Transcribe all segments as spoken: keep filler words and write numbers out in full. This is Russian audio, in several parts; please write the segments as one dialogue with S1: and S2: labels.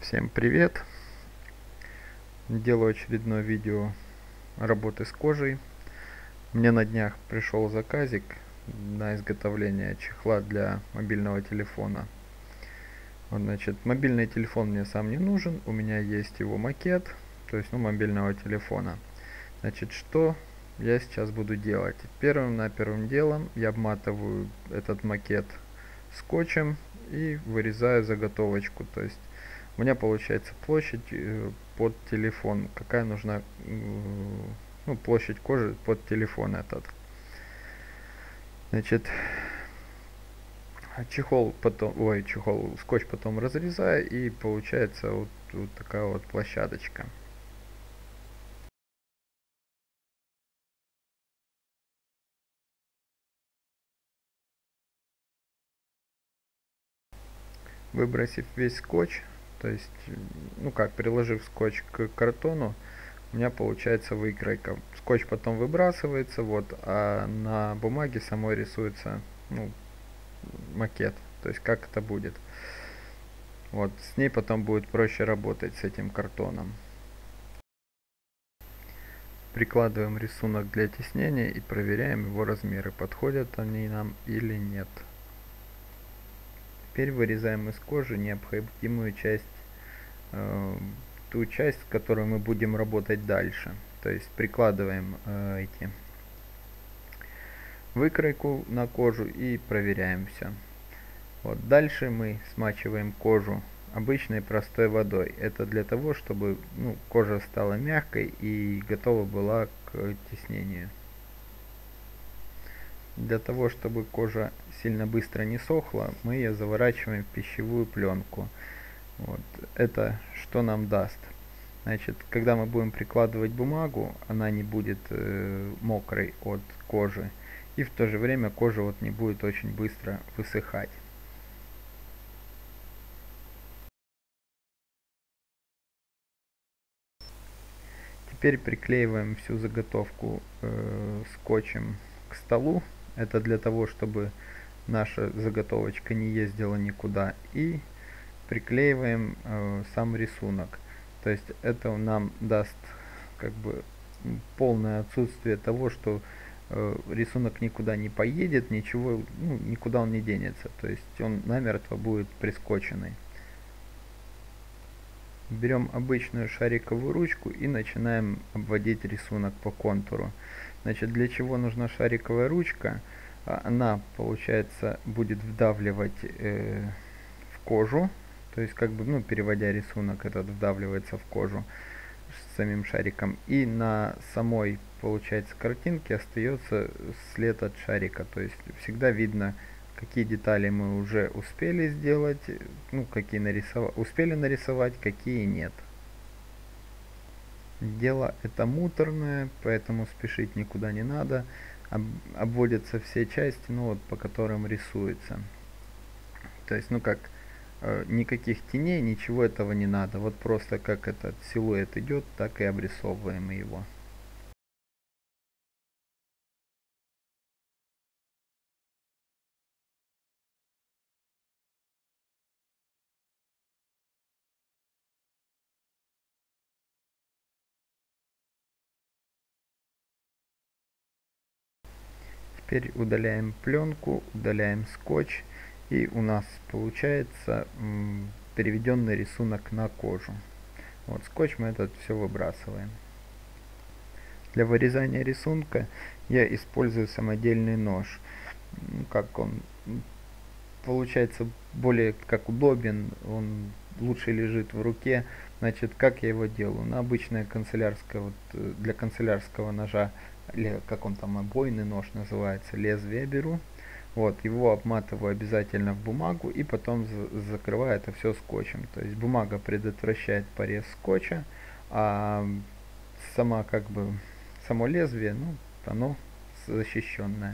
S1: Всем привет! Делаю очередное видео работы с кожей. Мне на днях пришел заказик на изготовление чехла для мобильного телефона. Вот, значит, мобильный телефон мне сам не нужен, у меня есть его макет, то есть ну, мобильного телефона. Значит, что я сейчас буду делать? Первым на первым делом я обматываю этот макет скотчем и вырезаю заготовочку, то есть у меня получается площадь э, под телефон, какая нужна, э, ну, площадь кожи под телефон этот. Значит, чехол потом, ой, чехол, скотч потом разрезаю, и получается вот, вот такая вот площадочка. Выбросив весь скотч, то есть, ну как, приложив скотч к картону, у меня получается выкройка. Скотч потом выбрасывается, вот, а на бумаге самой рисуется, ну, макет, то есть как это будет. Вот, с ней потом будет проще работать, с этим картоном. Прикладываем рисунок для теснения и проверяем его размеры, подходят они нам или нет. Теперь вырезаем из кожи необходимую часть, э, ту часть, с которой мы будем работать дальше. То есть прикладываем э, эти выкройку на кожу и проверяем все. Вот, дальше мы смачиваем кожу обычной простой водой. Это для того, чтобы ну, кожа стала мягкой и готова была к теснению. Для того, чтобы кожа сильно быстро не сохла, мы ее заворачиваем в пищевую пленку. Вот. Это что нам даст? Значит, когда мы будем прикладывать бумагу, она не будет э, мокрой от кожи. И в то же время кожа вот не будет очень быстро высыхать. Теперь приклеиваем всю заготовку э, скотчем к столу. Это для того, чтобы наша заготовочка не ездила никуда. И приклеиваем э, сам рисунок. То есть это нам даст как бы полное отсутствие того, что э, рисунок никуда не поедет, ничего, ну, никуда он не денется. То есть он намертво будет прискотченный. Берем обычную шариковую ручку и начинаем обводить рисунок по контуру. Значит, для чего нужна шариковая ручка? Она, получается, будет вдавливать э, в кожу, то есть как бы, ну, переводя рисунок, этот вдавливается в кожу с самим шариком. И на самой, получается, картинке остается след от шарика, то есть всегда видно, какие детали мы уже успели сделать, ну, какие нарисовать, успели нарисовать, какие нет. Дело это муторное, поэтому спешить никуда не надо. Об, обводятся все части, ну, вот, по которым рисуется. То есть, ну как, э, никаких теней, ничего этого не надо. Вот просто как этот силуэт идет, так и обрисовываем его. Теперь удаляем пленку, удаляем скотч, и у нас получается переведенный рисунок на кожу. Вот скотч мы этот все выбрасываем. Для вырезания рисунка я использую самодельный нож. Ну, как он получается более как удобен, он лучше лежит в руке. Значит, как я его делаю? На обычное канцелярское, вот для канцелярского ножа, или как он там, обойный нож называется, лезвие беру. Вот, его обматываю обязательно в бумагу и потом за закрываю это все скотчем. То есть бумага предотвращает порез скотча, а сама как бы само лезвие, ну, оно защищенное.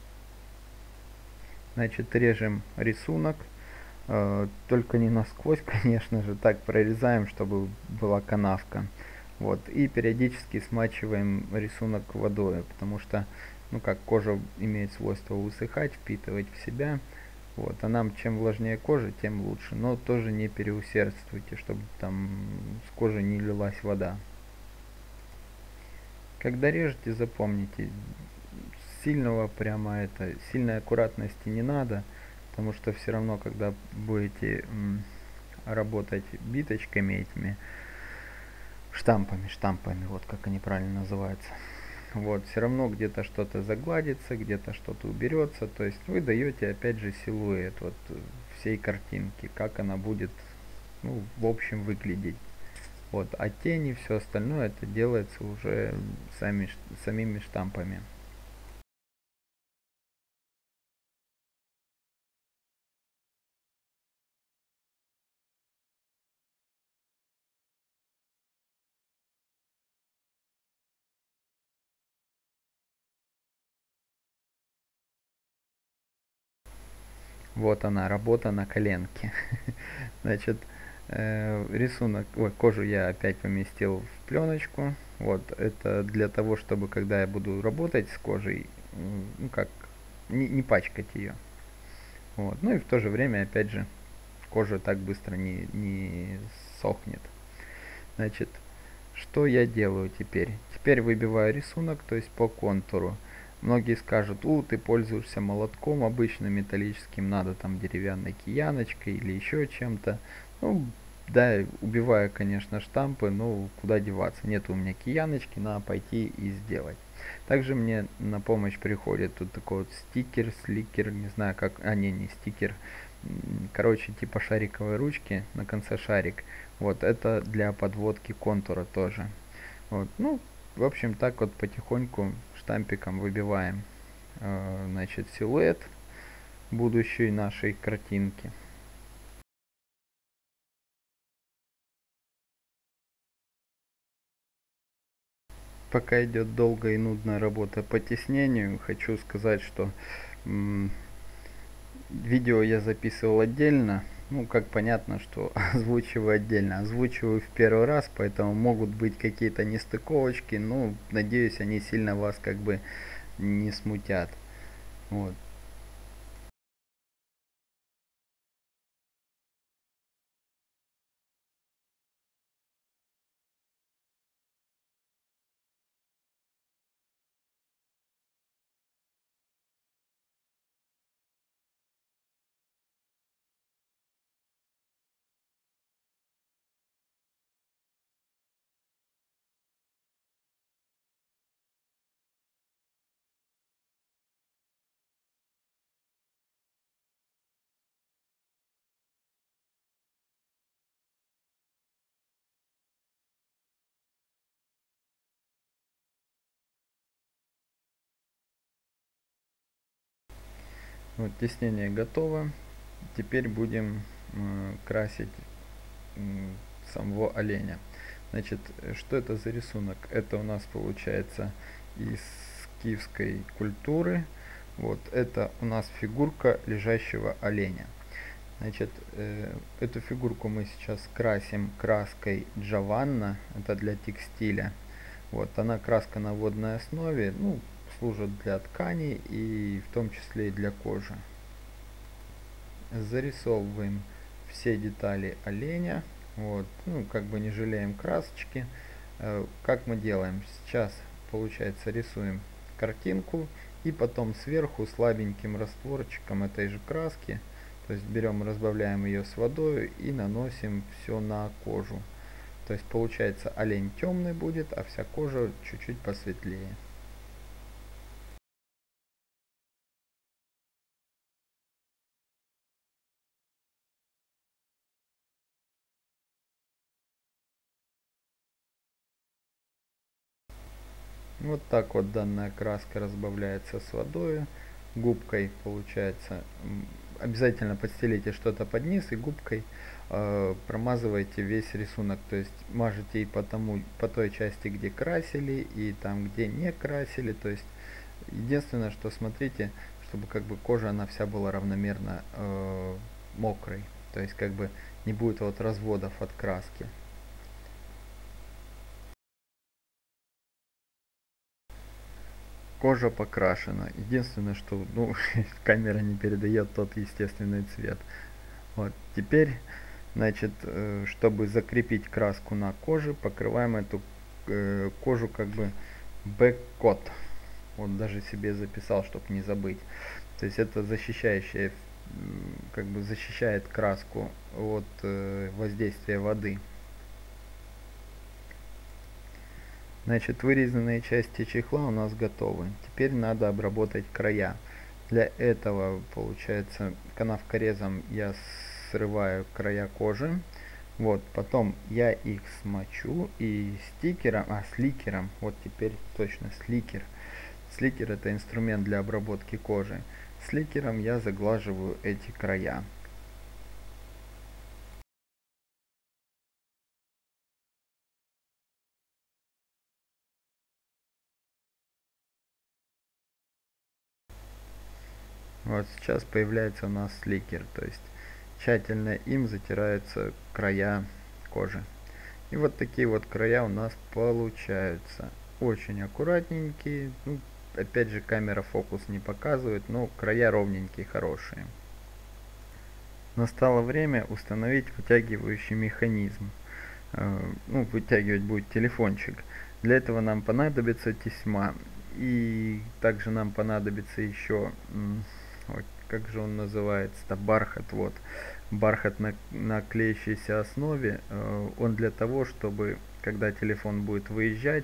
S1: Значит, режем рисунок, э, только не насквозь, конечно же, так прорезаем, чтобы была канавка. Вот, и периодически смачиваем рисунок водой, потому что, ну, как кожа имеет свойство высыхать, впитывать в себя, Вот, а нам чем влажнее кожа, тем лучше. Но тоже не переусердствуйте, чтобы там с кожи не лилась вода. Когда режете, запомните, сильного прямо это, сильной аккуратности не надо, потому что все равно, когда будете м, работать биточками этими, штампами, штампами, вот как они правильно называются, вот, все равно где-то что-то загладится, где-то что-то уберется, то есть вы даете опять же силуэт вот всей картинки, как она будет, ну, в общем выглядеть. Вот, а тени, все остальное это делается уже сами, самими штампами. Вот она, работа на коленке. Значит, э, рисунок, ой, кожу я опять поместил в пленочку. Вот, это для того, чтобы когда я буду работать с кожей, ну как, не, не пачкать ее. Вот, ну и в то же время, опять же, кожа так быстро не, не сохнет. Значит, что я делаю теперь? Теперь выбиваю рисунок, то есть по контуру. Многие скажут, у, ты пользуешься молотком обычным металлическим, надо там деревянной кияночкой или еще чем-то. Ну, да, убиваю, конечно, штампы, но куда деваться. Нет у меня кияночки, надо пойти и сделать. Также мне на помощь приходит тут такой вот стикер, сликер, не знаю как, а не, не стикер, короче, типа шариковой ручки, на конце шарик. Вот, это для подводки контура тоже. Вот, ну, в общем, так вот потихоньку штампиком выбиваем, э, значит, силуэт будущей нашей картинки. Пока идет долгая и нудная работа по теснению, хочу сказать, что м, видео я записывал отдельно. Ну, как понятно, что озвучиваю отдельно. Озвучиваю в первый раз, поэтому могут быть какие-то нестыковочки. Ну, надеюсь, они сильно вас как бы не смутят. Вот. Вот теснение готово. Теперь будем э, красить м, самого оленя. Значит, э, что это за рисунок? Это у нас получается из киевской культуры. Вот это у нас фигурка лежащего оленя. Значит, э, эту фигурку мы сейчас красим краской Джованна, это для текстиля. Вот, она краска на водной основе, ну, служит для тканей и в том числе и для кожи. Зарисовываем все детали оленя, вот, ну, как бы не жалеем красочки. Э, как мы делаем? Сейчас, получается, рисуем картинку и потом сверху слабеньким растворчиком этой же краски, то есть берем, разбавляем ее с водой и наносим все на кожу. То есть получается олень темный будет, а вся кожа чуть-чуть посветлее. Вот так вот данная краска разбавляется с водой, губкой получается. Обязательно подстелите что-то под низ и губкой э, промазывайте весь рисунок, то есть мажете и по, тому, по той части, где красили, и там, где не красили. То есть единственное, что смотрите, чтобы как бы кожа она вся была равномерно э, мокрой, то есть как бы не будет вот разводов от краски. кожа покрашена. Единственное, что ну, камера не передает тот естественный цвет. Вот. Теперь, значит, э, чтобы закрепить краску на коже, покрываем эту э, кожу как бы бэк-кот. Вот даже себе записал, чтобы не забыть. То есть это защищающая, как бы защищает краску от э, воздействия воды. Значит, вырезанные части чехла у нас готовы. Теперь надо обработать края. Для этого, получается, канавкорезом я срываю края кожи. Вот, потом я их смочу и стикером, а, сликером, вот теперь точно сликер. Сликер это инструмент для обработки кожи. Сликером я заглаживаю эти края. Вот сейчас появляется у нас сликер, то есть тщательно им затираются края кожи. И вот такие вот края у нас получаются. Очень аккуратненькие. Ну, опять же камера фокус не показывает, но края ровненькие, хорошие. Настало время установить вытягивающий механизм. Ну, вытягивать будет телефончик. Для этого нам понадобится тесьма. И также нам понадобится еще, вот, как же он называется-то, бархат. Вот. Бархат на, на клеящейся основе. Он для того, чтобы, когда телефон будет выезжать,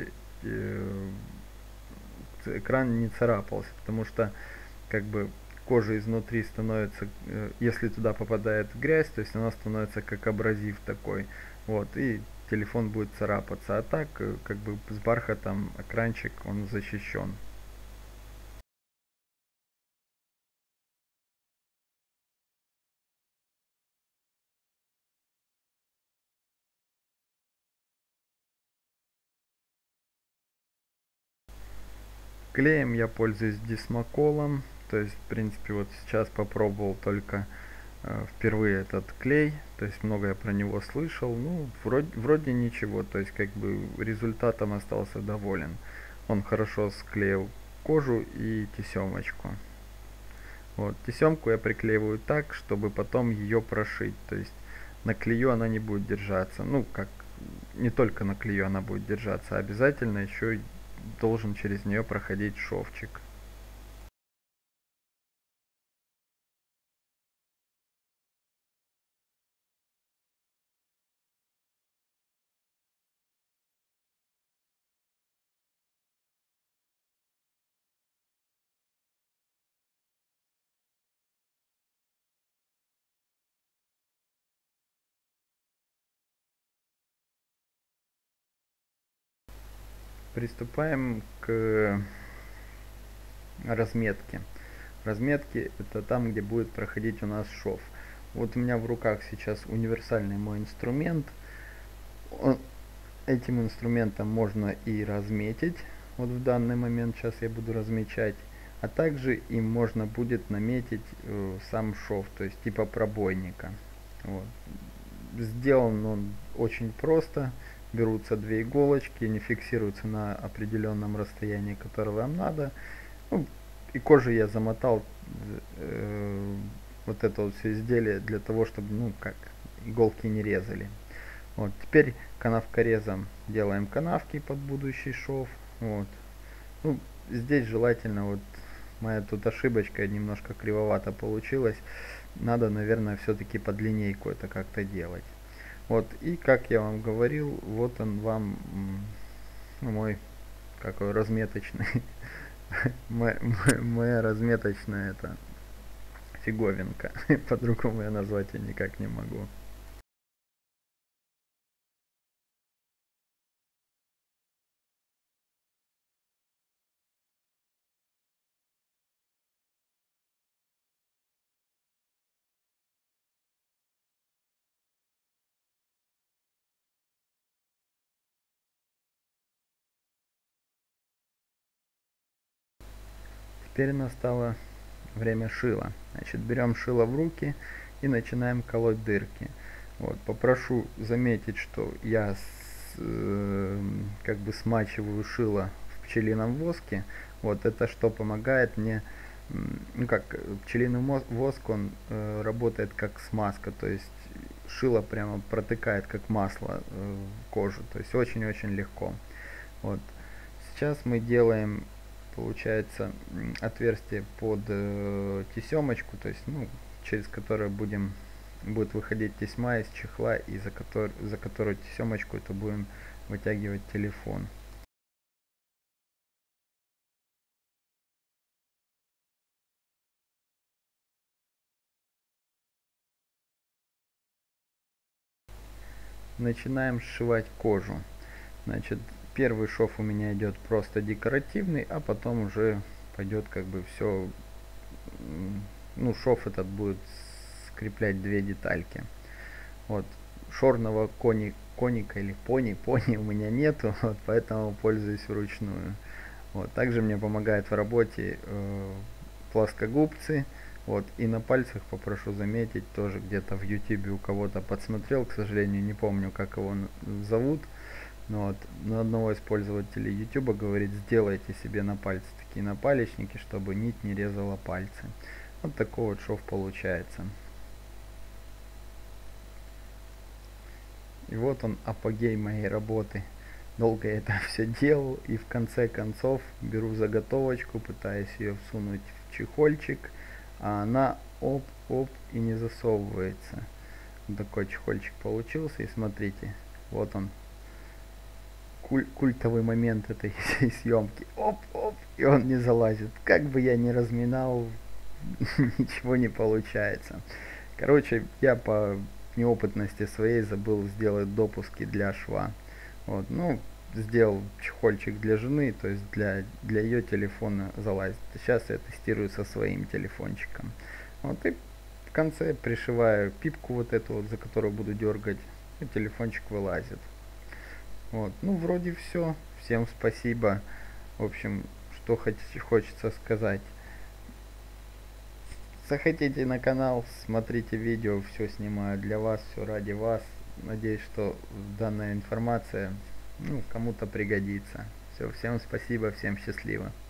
S1: экран не царапался. Потому что, как бы, кожа изнутри становится, если туда попадает грязь, то есть она становится как абразив такой. Вот, и телефон будет царапаться. А так, как бы с бархатом экранчик, он защищен. Клеем я пользуюсь дисмоколом. То есть, в принципе, вот сейчас попробовал только э, впервые этот клей. То есть, много я про него слышал. Ну, вроде, вроде ничего. То есть, как бы результатом остался доволен. Он хорошо склеил кожу и тесемочку. Вот, тесемку я приклеиваю так, чтобы потом ее прошить. То есть, на клею она не будет держаться. Ну, как, не только на клею она будет держаться, а обязательно еще должен через нее проходить шовчик. Приступаем к разметке. Разметки это там, где будет проходить у нас шов. Вот у меня в руках сейчас универсальный мой инструмент. Он, этим инструментом можно и разметить. Вот в данный момент сейчас я буду размечать. А также им можно будет наметить э, сам шов, то есть типа пробойника. Вот. Сделан он очень просто. Берутся две иголочки, они фиксируются на определенном расстоянии, которое вам надо. Ну, и кожу я замотал э, вот это вот все изделие для того, чтобы, ну, как, иголки не резали. Вот, теперь канавкорезом делаем канавки под будущий шов. Вот. Ну, здесь желательно, вот моя тут ошибочка немножко кривовато получилась. Надо, наверное, все-таки под линейку это как-то делать. Вот, и как я вам говорил, вот он вам мой какой разметочный моя разметочная это фиговинка. По-другому я назвать ее никак не могу. Теперь настало время шила. Значит, берем шило в руки и начинаем колоть дырки. Вот, попрошу заметить, что я с, э, как бы смачиваю шило в пчелином воске. Вот это что помогает мне, ну как, пчелиный воск, он э, работает как смазка, то есть шило прямо протыкает как масло э, кожу, то есть очень-очень легко. Вот. Сейчас мы делаем, получается, отверстие под э, тесемочку, то есть, ну, через которое будем будет выходить тесьма из чехла, и за, который, за которую тесемочку это будем вытягивать телефон. Начинаем сшивать кожу. Значит, первый шов у меня идет просто декоративный, а потом уже пойдет как бы все, ну, шов этот будет скреплять две детальки. Вот, шорного кони, коника или пони, пони у меня нету, вот, поэтому пользуюсь вручную. Вот, также мне помогает в работе э, плоскогубцы. Вот, и на пальцах попрошу заметить, тоже где-то в ютубе у кого-то подсмотрел, к сожалению, не помню, как его зовут. Но вот, на одного из пользователей ютуба говорит, сделайте себе на пальцы такие напалечники, чтобы нить не резала пальцы. Вот такой вот шов получается. И вот он, апогей моей работы. Долго я это все делал, и в конце концов беру заготовочку, пытаюсь ее всунуть в чехольчик, а она оп-оп и не засовывается. Вот такой чехольчик получился, и смотрите, вот он, куль культовый момент этой съемки. Оп-оп, и он не залазит. Как бы я ни разминал, ничего не получается. Короче, я по неопытности своей забыл сделать допуски для шва. Вот, ну, сделал чехольчик для жены, то есть для, для ее телефона залазит. Сейчас я тестирую со своим телефончиком. Вот, и в конце пришиваю пипку вот эту вот, за которую буду дергать, и телефончик вылазит. Вот, ну, вроде все. Всем спасибо. В общем, что хотите, хочется сказать. Заходите на канал, смотрите видео, все снимаю для вас, все ради вас. Надеюсь, что данная информация, ну, кому-то пригодится. Все, всем спасибо, всем счастливо.